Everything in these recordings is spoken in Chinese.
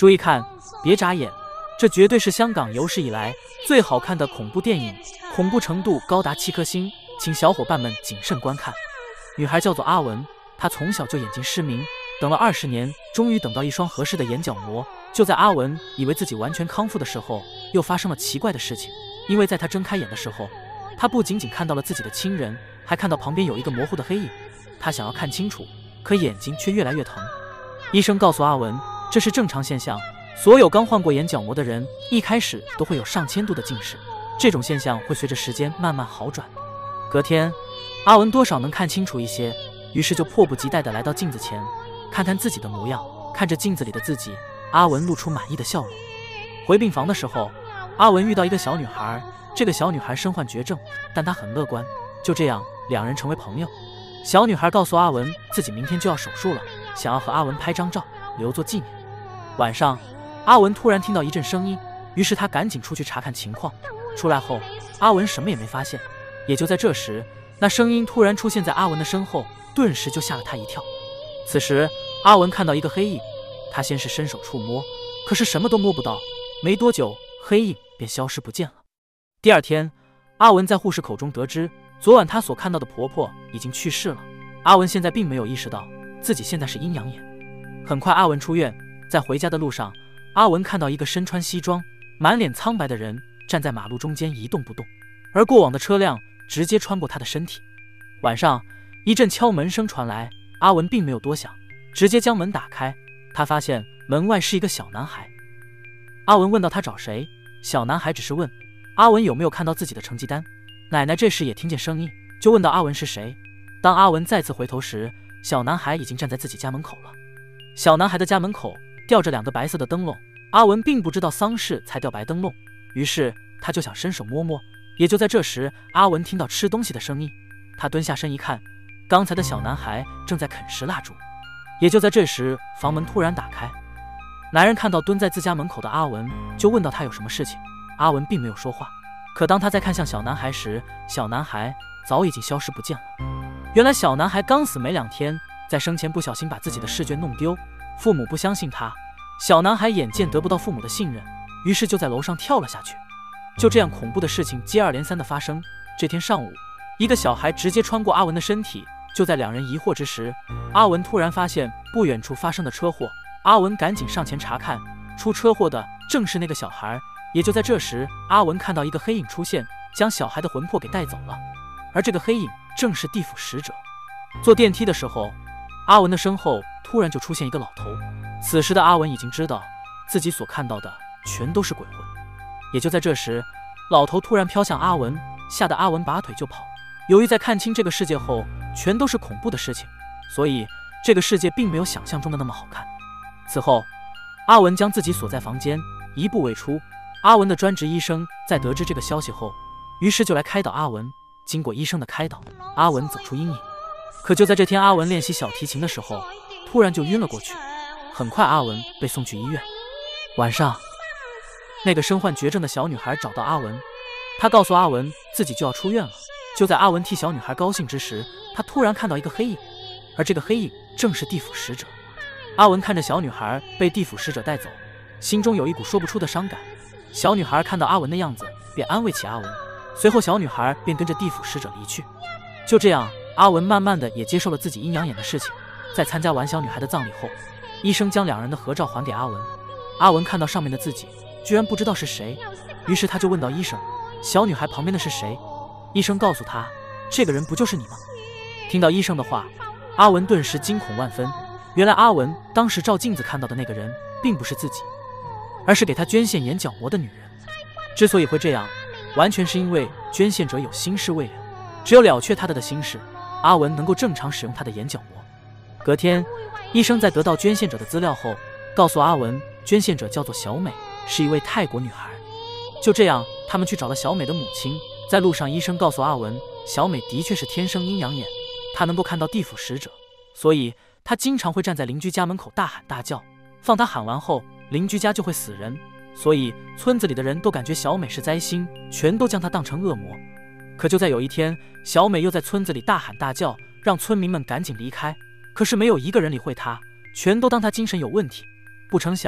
注意看，别眨眼，这绝对是香港有史以来最好看的恐怖电影，恐怖程度高达7颗星，请小伙伴们谨慎观看。女孩叫做阿文，她从小就眼睛失明，等了20年，终于等到一双合适的眼角膜。就在阿文以为自己完全康复的时候，又发生了奇怪的事情。因为在她睁开眼的时候，她不仅仅看到了自己的亲人，还看到旁边有一个模糊的黑影。她想要看清楚，可眼睛却越来越疼。医生告诉阿文，这是正常现象，所有刚换过眼角膜的人一开始都会有上千度的近视，这种现象会随着时间慢慢好转。隔天，阿文多少能看清楚一些，于是就迫不及待地来到镜子前，看看自己的模样。看着镜子里的自己，阿文露出满意的笑容。回病房的时候，阿文遇到一个小女孩，这个小女孩身患绝症，但她很乐观。就这样，两人成为朋友。小女孩告诉阿文，自己明天就要手术了，想要和阿文拍张照，留作纪念。晚上，阿文突然听到一阵声音，于是他赶紧出去查看情况。出来后，阿文什么也没发现。也就在这时，那声音突然出现在阿文的身后，顿时就吓了他一跳。此时，阿文看到一个黑影，他先是伸手触摸，可是什么都摸不到。没多久，黑影便消失不见了。第二天，阿文在护士口中得知，昨晚他所看到的婆婆已经去世了。阿文现在并没有意识到自己现在是阴阳眼。很快，阿文出院，在回家的路上，阿文看到一个身穿西装、满脸苍白的人站在马路中间一动不动，而过往的车辆直接穿过他的身体。晚上，一阵敲门声传来，阿文并没有多想，直接将门打开。他发现门外是一个小男孩。阿文问到他找谁，小男孩只是问阿文有没有看到自己的成绩单。奶奶这时也听见声音，就问到阿文是谁。当阿文再次回头时，小男孩已经站在自己家门口了。小男孩的家门口吊着2个白色的灯笼，阿文并不知道丧事才吊白灯笼，于是他就想伸手摸摸。也就在这时，阿文听到吃东西的声音，他蹲下身一看，刚才的小男孩正在啃食蜡烛。也就在这时，房门突然打开，男人看到蹲在自家门口的阿文，就问到他有什么事情。阿文并没有说话，可当他再看向小男孩时，小男孩早已经消失不见了。原来小男孩刚死没2天，在生前不小心把自己的试卷弄丢，父母不相信他，小男孩眼见得不到父母的信任，于是就在楼上跳了下去。就这样，恐怖的事情接二连三的发生。这天上午，一个小孩直接穿过阿文的身体。就在两人疑惑之时，阿文突然发现不远处发生的车祸。阿文赶紧上前查看，出车祸的正是那个小孩。也就在这时，阿文看到一个黑影出现，将小孩的魂魄给带走了。而这个黑影正是地府使者。坐电梯的时候，阿文的身后突然就出现一个老头。此时的阿文已经知道自己所看到的全都是鬼魂。也就在这时，老头突然飘向阿文，吓得阿文拔腿就跑。由于在看清这个世界后全都是恐怖的事情，所以这个世界并没有想象中的那么好看。此后，阿文将自己锁在房间，一步未出。阿文的专职医生在得知这个消息后，于是就来开导阿文。经过医生的开导，阿文走出阴影。可就在这天，阿文练习小提琴的时候，突然就晕了过去。很快，阿文被送去医院。晚上，那个身患绝症的小女孩找到阿文，她告诉阿文自己就要出院了。就在阿文替小女孩高兴之时，他突然看到一个黑影，而这个黑影正是地府使者。阿文看着小女孩被地府使者带走，心中有一股说不出的伤感。小女孩看到阿文的样子，便安慰起阿文。随后，小女孩便跟着地府使者离去。就这样，阿文慢慢的也接受了自己阴阳眼的事情。在参加完小女孩的葬礼后，医生将两人的合照还给阿文。阿文看到上面的自己，居然不知道是谁，于是他就问到医生：“小女孩旁边的是谁？”医生告诉他：“这个人不就是你吗？”听到医生的话，阿文顿时惊恐万分。原来阿文当时照镜子看到的那个人，并不是自己，而是给他捐献眼角膜的女人。之所以会这样，完全是因为捐献者有心事未了，只有了却他的心事，阿文能够正常使用他的眼角膜。隔天，医生在得到捐献者的资料后，告诉阿文，捐献者叫做小美，是一位泰国女孩。就这样，他们去找了小美的母亲。在路上，医生告诉阿文，小美的确是天生阴阳眼，她能够看到地府使者，所以她经常会站在邻居家门口大喊大叫。放她喊完后，邻居家就会死人，所以村子里的人都感觉小美是灾星，全都将她当成恶魔。可就在有一天，小美又在村子里大喊大叫，让村民们赶紧离开。可是没有一个人理会她，全都当她精神有问题。不成想，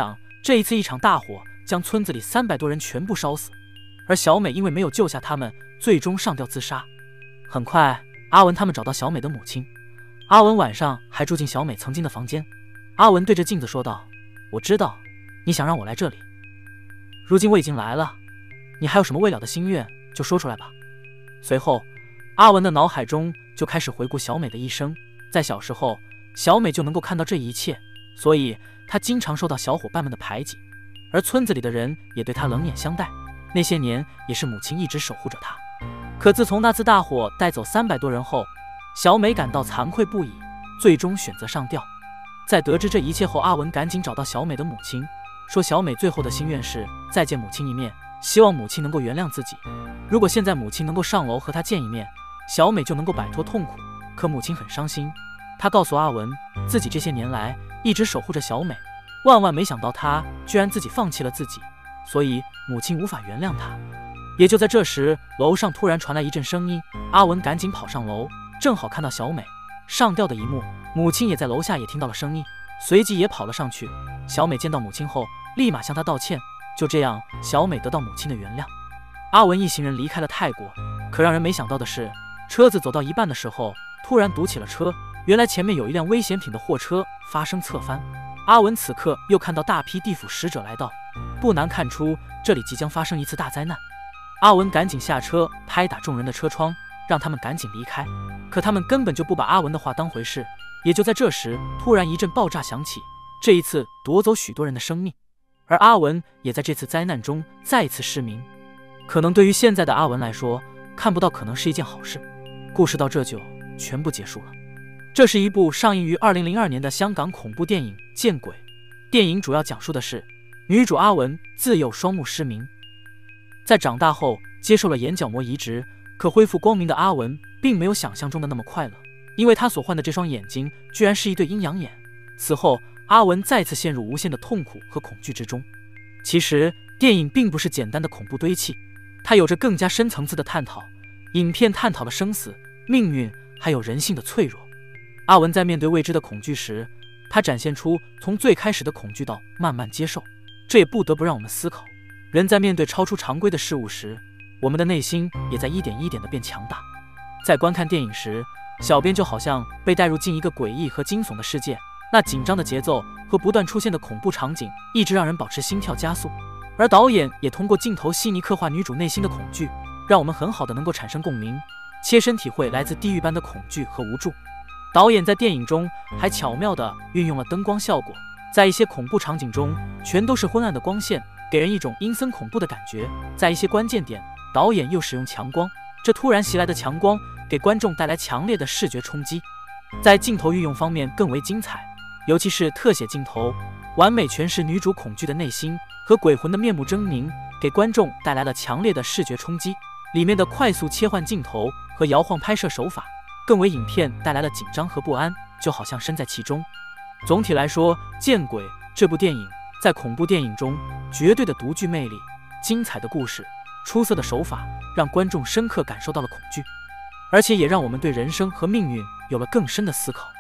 这一次一场大火将村子里300多人全部烧死，而小美因为没有救下他们，最终上吊自杀。很快，阿文他们找到小美的母亲，阿文晚上还住进小美曾经的房间。阿文对着镜子说道：“我知道你想让我来这里，如今我已经来了，你还有什么未了的心愿就说出来吧。”随后，阿文的脑海中就开始回顾小美的一生。在小时候，小美就能够看到这一切，所以她经常受到小伙伴们的排挤，而村子里的人也对她冷眼相待。那些年也是母亲一直守护着她。可自从那次大火带走300多人后，小美感到惭愧不已，最终选择上吊。在得知这一切后，阿文赶紧找到小美的母亲，说小美最后的心愿是再见母亲一面，希望母亲能够原谅自己。如果现在母亲能够上楼和她见一面，小美就能够摆脱痛苦。可母亲很伤心，她告诉阿文，自己这些年来一直守护着小美，万万没想到她居然自己放弃了自己，所以母亲无法原谅她。也就在这时，楼上突然传来一阵声音，阿文赶紧跑上楼，正好看到小美上吊的一幕。母亲也在楼下也听到了声音，随即也跑了上去。小美见到母亲后，立马向她道歉。就这样，小美得到母亲的原谅。阿文一行人离开了泰国，可让人没想到的是，车子走到一半的时候，突然堵起了车。原来前面有一辆危险品的货车发生侧翻。阿文此刻又看到大批地府使者来到，不难看出这里即将发生一次大灾难。阿文赶紧下车，拍打众人的车窗，让他们赶紧离开。可他们根本就不把阿文的话当回事。也就在这时，突然一阵爆炸响起，这一次夺走许多人的生命，而阿文也在这次灾难中再次失明。可能对于现在的阿文来说，看不到可能是一件好事。故事到这就全部结束了。这是一部上映于2002年的香港恐怖电影《见鬼》。电影主要讲述的是女主阿文自幼双目失明，在长大后接受了眼角膜移植，可恢复光明的阿文并没有想象中的那么快乐，因为她所患的这双眼睛居然是一对阴阳眼。此后，阿文再次陷入无限的痛苦和恐惧之中。其实，电影并不是简单的恐怖堆砌，它有着更加深层次的探讨。影片探讨了生死、命运，还有人性的脆弱。阿文在面对未知的恐惧时，他展现出从最开始的恐惧到慢慢接受。这也不得不让我们思考，人在面对超出常规的事物时，我们的内心也在一点一点地变强大。在观看电影时，小编就好像被带入进一个诡异和惊悚的世界，那紧张的节奏和不断出现的恐怖场景一直让人保持心跳加速。而导演也通过镜头细腻刻画女主内心的恐惧，让我们很好的能够产生共鸣，切身体会来自地狱般的恐惧和无助。导演在电影中还巧妙地运用了灯光效果，在一些恐怖场景中全都是昏暗的光线，给人一种阴森恐怖的感觉。在一些关键点，导演又使用强光，这突然袭来的强光给观众带来强烈的视觉冲击。在镜头运用方面更为精彩，尤其是特写镜头，完美诠释女主恐惧的内心和鬼魂的面目狰狞，给观众带来了强烈的视觉冲击。里面的快速切换镜头和摇晃拍摄手法，更为影片带来了紧张和不安，就好像身在其中。总体来说，《见鬼》这部电影在恐怖电影中绝对的独具魅力，精彩的故事，出色的手法，让观众深刻感受到了恐惧，而且也让我们对人生和命运有了更深的思考。